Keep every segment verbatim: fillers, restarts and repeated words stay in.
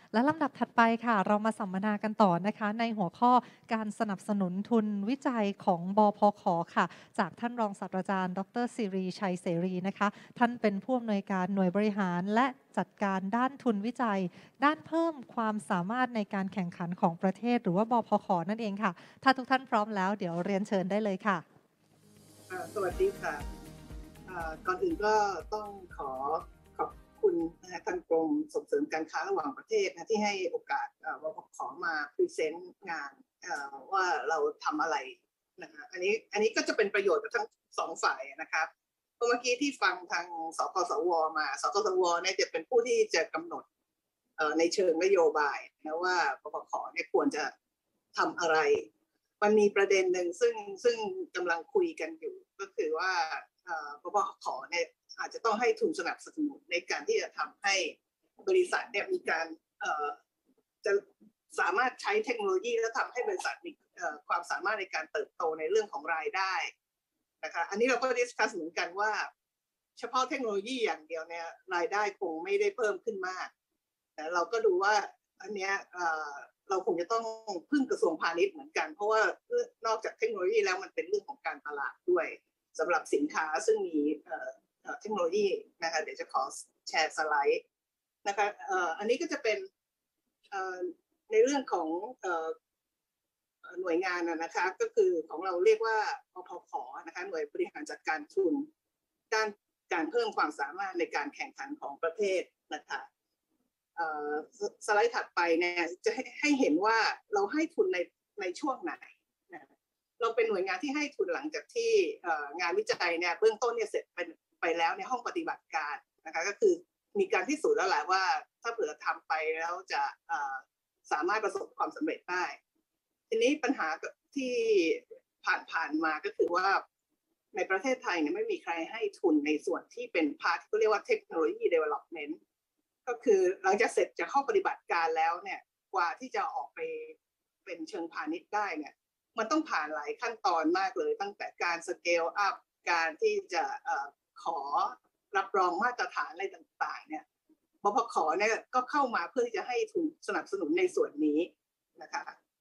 และลำดับถัดไปค่ะเรามาสัมมนากันต่อนะคะในหัวข้อการสนับสนุนทุนวิจัยของบพขค่ะจากท่านรองศาสตราจารย์ดรศิริชัยเสรีนะคะท่านเป็นผู้อำนวยการหน่วยบริหารและจัดการด้านทุนวิจัยด้านเพิ่มความสามารถในการแข่งขันของประเทศหรือว่าบพขนั่นเองค่ะถ้าทุกท่านพร้อมแล้วเดี๋ยวเรียนเชิญได้เลยค่ะสวัสดีค่ะก่อนอื่นก็ต้องขอขอบคุณนะทางกรมส่งเสริมการค้าระหว่างประเทศนะที่ให้โอกาสบพขมาพรีเซนต์งานว่าเราทำอะไรนะคะอันนี้อันนี้ก็จะเป็นประโยชน์กับทั้งสองฝ่ายนะครับเมื่อกี้ที่ฟังทางสกสวมาสกสวเนี่ยจะเป็นผู้ที่จะกำหนดในเชิงนโยบายนะว่าบพขเนี่ยควรจะทำอะไรมันมีประเด็นหนึ่งซึ่งซึ่งกำลังคุยกันอยู่ก็คือว่าบพขเนี่ยอาจจะต้องให้ทุนสนับสนุนในการที่จะทำให้บริษัทเนี่ยมีการจะสามารถใช้เทคโนโลยีและทำให้บริษัทมีความสามารถในการเติบโตในเรื่องของรายได้นะคะอันนี้เราก็ดิสคัสเหมือนกันว่าเฉพาะเทคโนโลยีอย่างเดียวเนี่ยรายได้คงไม่ได้เพิ่มขึ้นมากแต่เราก็ดูว่าอันเนี้ยเราคงจะต้องพึ่งกระทรวงพาณิชย์เหมือนกันเพราะว่านอกจากเทคโนโลยีแล้วมันเป็นเรื่องของการตลาดด้วยสำหรับสินค้าซึ่งมีเทคโนโลยีนะคะเดี๋ยวจะขอแชร์สไลด์นะคะอันนี้ก็จะเป็นในเรื่องของหน่วยงานนะคะก็คือของเราเรียกว่าบพขนะคะหน่วยบริหารจัดการทุนด้านการเพิ่มความสามารถในการแข่งขันของประเทศนะคะสไลด์ถัดไปเนี่ยจะให้เห็นว่าเราให้ทุนในในช่วงไหนเราเป็นหน่วยงานที่ให้ทุนหลังจากที่งานวิจัยเนี่ยเบื้องต้นเนี่ยเสร็จไปไปแล้วในห้องปฏิบัติการนะคะก็คือมีการพิสูจน์แล้วแหละว่าถ้าเผื่อทำไปแล้วจะสามารถประสบความสำเร็จได้ทีนี้ปัญหาที่ผ่านผ่านมาก็คือว่าในประเทศไทยเนี่ยไม่มีใครให้ทุนในส่วนที่เป็นพาร์ทที่เรียกว่าเทคโนโลยี development ก็คือหลังจากเสร็จจากห้องปฏิบัติการแล้วเนี่ยกว่าที่จะออกไปเป็นเชิงพาณิชย์ได้เนี่ยมันต้องผ่านหลายขั้นตอนมากเลยตั้งแต่การสเกลอัพการที่จะขอรับรองมาตรฐานอะไรต่างๆเนี่ยบพขเนี่ยก็เข้ามาเพื่อที่จะให้ทุนสนับสนุนในส่วนนี้นะคะ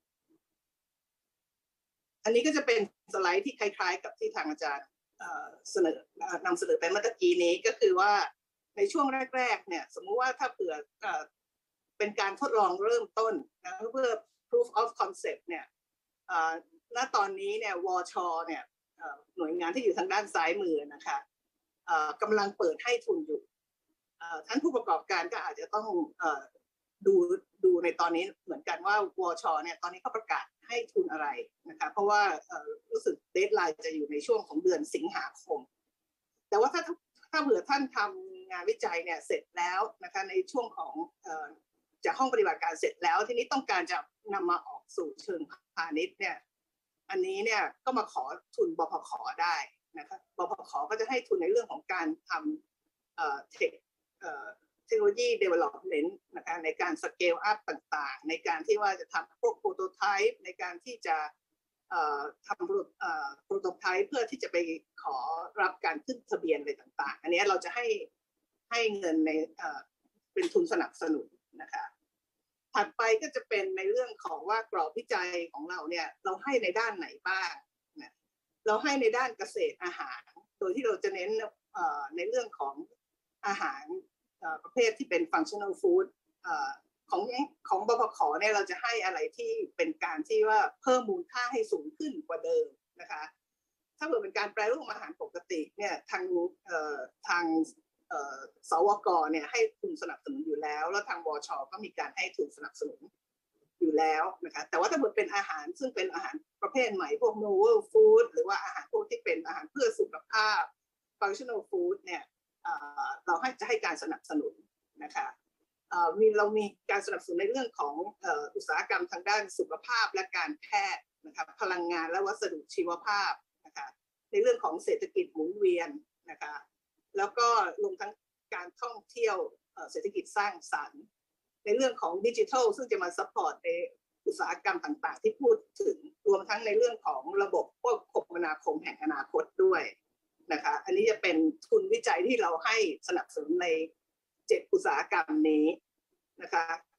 อันนี้ก็จะเป็นสไลด์ที่คล้ายๆกับที่ทางอาจารย์เสนอนำเสนอไปเมื่อกี้นี้ก็คือว่าในช่วงแรกๆเนี่ยสมมุติว่าถ้าเผื่อเป็นการทดลองเริ่มต้นนะเพื่อ proof of concept เนี่ยณตอนนี้เนี่ยวชเนี่ยหน่วยงานที่อยู่ทางด้านซ้ายมือนะคะกำลังเปิดให้ทุนอยู่ท่านผู้ประกอบการก็อาจจะต้องดูดูในตอนนี้เหมือนกันว่าวชเนี่ยตอนนี้เขาประกาศให้ทุนอะไรนะคะเพราะว่ารู้สึกเดดไลน์จะอยู่ในช่วงของเดือนสิงหาคมแต่ว่าถ้าถ้าเผื่อท่านทำงานวิจัยเนี่ยเสร็จแล้วนะคะในช่วงของจากห้องปฏิบัติการเสร็จแล้วทีนี้ต้องการจะนำมาออกสู่เชิงพาณิชย์เนี่ยอันนี้เนี่ยก็มาขอทุนบพขได้นะคะบพขก็จะให้ทุนในเรื่องของการทำเทคเทคโนโลยี development นะคะในการ scale up ต่างๆในการที่ว่าจะทำพวก prototype ในการที่จะทำ prototype เพื่อที่จะไปขอรับการขึ้นทะเบียนอะไรต่างๆอันนี้เราจะให้ให้เงินในเป็นทุนสนับสนุนนะคะถัดไปก็จะเป็นในเรื่องของว่ากรอบวิจัยของเราเนี่ยเราให้ในด้านไหนบ้างนะเราให้ในด้านเกษตรอาหารโดยที่เราจะเน้นในเรื่องของอาหารประเภทที่เป็น functional food ของของบพขเนี่ยเราจะให้อะไรที่เป็นการที่ว่าเพิ่มมูลค่าให้สูงขึ้นกว่าเดิมนะคะถ้าเกิดเป็นการแปรรูปอาหารปกติเนี่ยทางทางสวกเนี่ยให้ทุนสนับสนุนอยู่แล้วแล้วทางวชก็มีการให้ทุนสนับสนุนอยู่แล้วนะคะแต่ว่าถ้าเกิดเป็นอาหารซึ่งเป็นอาหารประเภทใหม่พวก novel food หรือว่าอาหารพวกที่เป็นอาหารเพื่อสุขภาพ functional food เนี่ยเราให้จะให้การสนับสนุนนะคะมีเรามีการสนับสนุนในเรื่องของอุตสาหกรรมทางด้านสุขภาพและการแพทย์นะคะพลังงานและวัสดุชีวภาพนะคะในเรื่องของเศรษฐกิจหมุนเวียนนะคะแล้วก็รวมทั้งการท่องเที่ยวเศรษฐกิจสร้างสรรค์ในเรื่องของดิจิทัลซึ่งจะมาซัพพอร์ตในอุตสาหกรรมต่างๆที่พูดถึงรวมทั้งในเรื่องของระบบควบคุมคมนาคมแห่งอนาคตด้วยนะคะอันนี้จะเป็นทุนวิจัยที่เราให้สนับสนุนในเจ็ดอุตสาหกรรมนี้นะคะก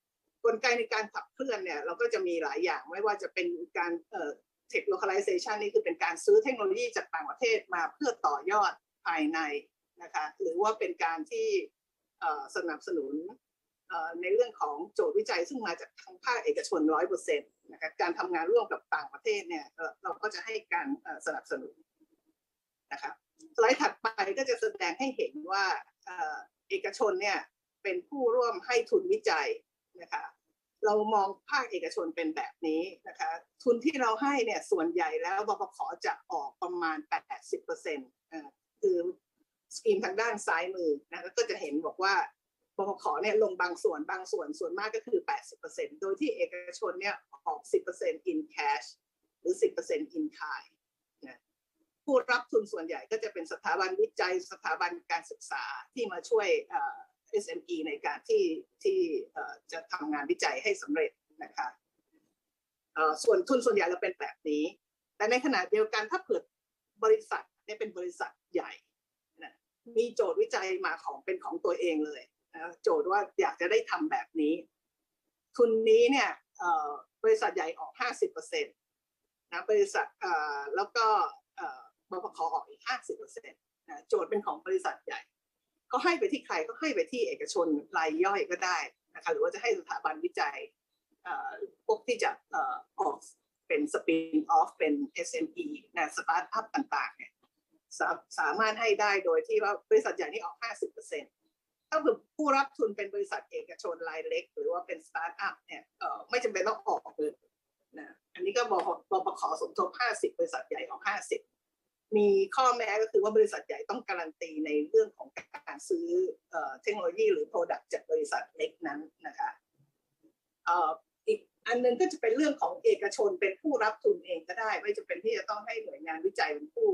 กลไกในการขับเคลื่อนเนี่ยเราก็จะมีหลายอย่างไม่ว่าจะเป็นการเอ่อ tech localization นี่คือเป็นการซื้อเทคโนโลยีจากต่างประเทศมาเพื่อต่อยอดภายในนะคะหรือว่าเป็นการที่สนับสนุนในเรื่องของโจทย์วิจัยซึ่งมาจากทางภาคเอกชน ร้อยเปอร์เซ็นต์ นะคะการทำงานร่วมกับต่างประเทศเนี่ยเราก็จะให้การสนับสนุนนะคะสไลด์ถัดไปก็จะแสดงให้เห็นว่าเอกชนเนี่ยเป็นผู้ร่วมให้ทุนวิจัยนะคะเรามองภาคเอกชนเป็นแบบนี้นะคะทุนที่เราให้เนี่ยส่วนใหญ่แล้วบพข.จะออกประมาณ แปดสิบเปอร์เซ็นต์ อ่าคือสกรีนทางด้านซ้ายมือนะก็จะเห็นบอกว่าบพข.เนี่ยลงบางส่วนบางส่วนส่วนมากก็คือ แปดสิบเปอร์เซ็นต์ โดยที่เอกชนเนี่ยออก สิบเปอร์เซ็นต์ in cash หรือ สิบเปอร์เซ็นต์ in kind นะผู้รับทุนส่วนใหญ่ก็จะเป็นสถาบันวิจัยสถาบันการศึกษาที่มาช่วยเอ่อ เอส เอ็ม อี ในการที่ที่จะทำงานวิจัยให้สำเร็จนะคะส่วนทุนส่วนใหญ่เราเป็นแบบนี้แต่ในขณะเดียวกันถ้าเผื่อบริษัทเนี่ยเป็นบริษัทใหญ่นะมีโจทย์วิจัยมาของเป็นของตัวเองเลยนะโจทย์ว่าอยากจะได้ทำแบบนี้ทุนนี้เนี่ยบริษัทใหญ่ออก ห้าสิบเปอร์เซ็นต์ นะบริษัทแล้วก็บพข.ออกอีก ห้าสิบเปอร์เซ็นต์ นะโจทย์เป็นของบริษัทใหญ่ก็ให้ไปที่ใครก็ให้ไปที่เอกชนรายย่อยก็ได้นะคะหรือว่าจะให้สถาบันวิจัยพวกที่จะออกเป็นสปินออฟเป็น เอส เอ็ม อี นะสตาร์ทอัพต่างๆเนี่ยสามารถให้ได้โดยที่ว่าบริษัทใหญ่นี่ออก ห้าสิบเปอร์เซ็นต์ ถ้าผู้รับทุนเป็นบริษัทเอกชนรายเล็กหรือว่าเป็นสตาร์ทอัพเนี่ยไม่จำเป็นต้องออกเลยนะอันนี้ก็บพข.สมทบห้าสิบบริษัทใหญ่ออกห้าสิบมีข้อแม้ก็คือว่าบริษัทใหญ่ต้องการันตีในเรื่องของการซื้อเทคโนโลยีหรือ Product จากบริษัทเล็กนั้นนะคะอีกอันนึงก็จะเป็นเรื่องของเอกชนเป็นผู้รับทุนเองก็ได้ไม่จำเป็นที่จะต้องให้หน่วยงานวิจัยเป็นผู้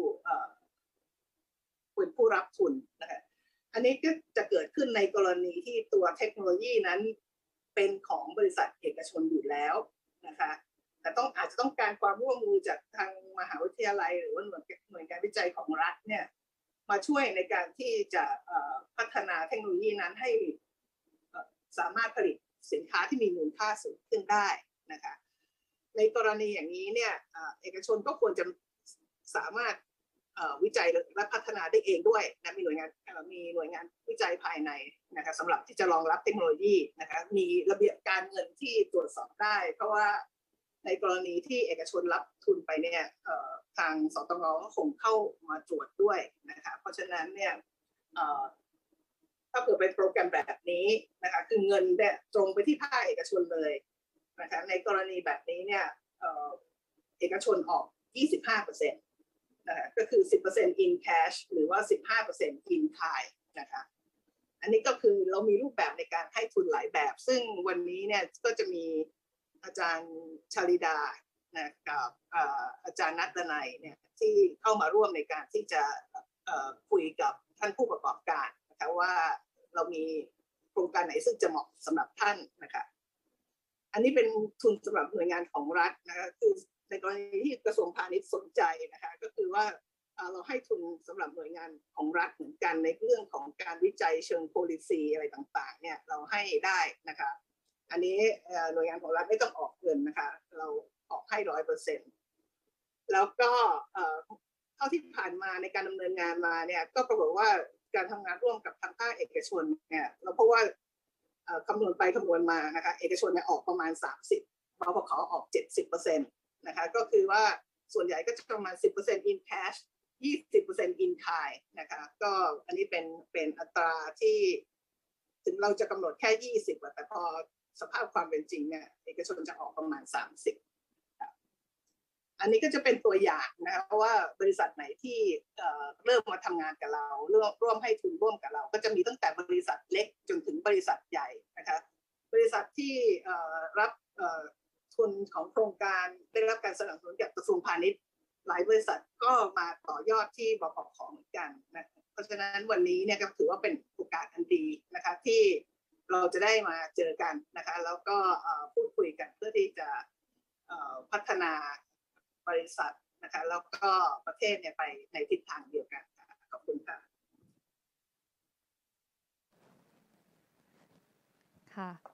เป็นผู้รับทุนนะคะอันนี้ก็จะเกิดขึ้นในกรณีที่ตัวเทคโนโลยีนั้นเป็นของบริษัทเอกชนอยู่แล้วนะคะแต่ต้องอาจจะต้องการความร่วมมือจากทางมหาวิทยาลัยหรือว่าหน่วยหน่วยงานวิจัยของรัฐเนี่ยมาช่วยในการที่จะพัฒนาเทคโนโลยีนั้นให้สามารถผลิตสินค้าที่มีมูลค่าสูงขึ้นได้นะคะในกรณีอย่างนี้เนี่ยเอกชนก็ควรจะสามารถวิจัยและพัฒนาได้เองด้วยนะมีหน่วยงานมีหน่วยงานวิจัยภายในนะคะสำหรับที่จะรองรับเทคโนโลยีนะคะมีระเบียบการเงินที่ตรวจสอบได้เพราะว่าในกรณีที่เอกชนรับทุนไปเนี่ยทางสตง.ก็คงเข้ามาตรวจด้วยนะคะเพราะฉะนั้นเนี่ยถ้าเกิดเป็นโปรแกรมแบบนี้นะคะคือเงินเนี่ยตรงไปที่ภาคเอกชนเลยนะคะในกรณีแบบนี้เนี่ยเอกชนออก ยี่สิบห้าเปอร์เซ็นต์ นะคะก็คือ สิบเปอร์เซ็นต์ in cash หรือว่า สิบห้าเปอร์เซ็นต์ in kind นะคะอันนี้ก็คือเรามีรูปแบบในการให้ทุนหลายแบบซึ่งวันนี้เนี่ยก็จะมีอาจารย์ชลิดานะกับอาจารย์นัทนัยเนี่ยที่เข้ามาร่วมในการที่จะคุยกับท่านผู้ประกอบการนะคะว่าเรามีโครงการไหนซึ่งจะเหมาะสำหรับท่านนะคะอันนี้เป็นทุนสำหรับหน่วยงานของรัฐนะคะคือในกรณีที่กระทรวงพาณิชย์สนใจนะคะก็คือว่าเราให้ทุนสำหรับหน่วยงานของรัฐเหมือนกันในเรื่องของการวิจัยเชิง policy อะไรต่างๆเนี่ยเราให้ได้นะคะอันนี้หน่วยงานของรัฐไม่ต้องออกเงินนะคะเราออกให้ ร้อยเปอร์เซ็นต์ แล้วก็เท่าที่ผ่านมาในการดำเนินงานมาเนี่ยก็ปรากฏว่าการทำงานร่วมกับทางภาคเอกชนเนี่ยเราเพราะว่าคำนวณไปคำนวณมานะคะเอกชนเนี่ยออกประมาณสามสิบบพข.ออก เจ็ดสิบเปอร์เซ็นต์ นะคะก็คือว่าส่วนใหญ่ก็จะประมาณ สิบเปอร์เซ็นต์ in cash ยี่สิบเปอร์เซ็นต์ in kind นะคะก็อันนี้เป็นเป็นอัตราที่ถึงเราจะกำหนดแค่ยี่สิบแต่พอสภาพความเป็นจริงเนี่ยเอกชนจะออกประมาณสามสิบอันนี้ก็จะเป็นตัวอย่างนะคะว่าบริษัทไหนที่เริ่มมาทำงานกับเราร่วมร่วมให้ทุนร่วมกับเราก็จะมีตั้งแต่บริษัทเล็กจนถึงบริษัทใหญ่นะคะบริษัทที่รับทุนของโครงการได้รับการสนับสนุนจากกระทรวงพาณิชย์หลายบริษัทก็มาต่อยอดที่บพข.เหมือนกันนะเพราะฉะนั้นวันนี้เนี่ยก็ถือว่าเป็นโอกาสอันดีนะคะที่เราจะได้มาเจอกันนะคะแล้วก็พูดคุยกันเพื่อที่จะพัฒนาบริษัทนะคะแล้วก็ประเทศเนี่ยไปในทิศทางเดียวกันขอบคุณค่ะค่ะ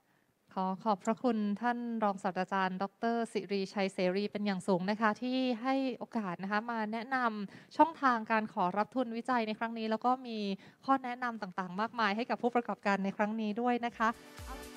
ขอขอบพระคุณท่านรองศาสตราจารย์ดรสิริชัยเสรีเป็นอย่างสูงนะคะที่ให้โอกาสนะคะมาแนะนำช่องทางการขอรับทุนวิจัยในครั้งนี้แล้วก็มีข้อแนะนำต่างๆมากมายให้กับผู้ประกอบการในครั้งนี้ด้วยนะคะ